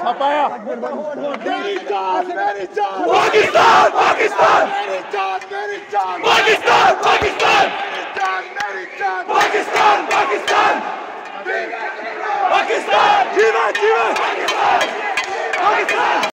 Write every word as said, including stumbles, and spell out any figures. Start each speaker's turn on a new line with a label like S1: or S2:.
S1: छापाया।
S2: मेरी जान मेरी जान
S1: पाकिस्तान पाकिस्तान
S2: मेरी जान मेरी जान
S1: पाकिस्तान पाकिस्तान
S2: मेरी जान मेरी जान
S1: पाकिस्तान पाकिस्तान पाकिस्तान जीवन जीवन पाकिस्तान पाकिस्तान।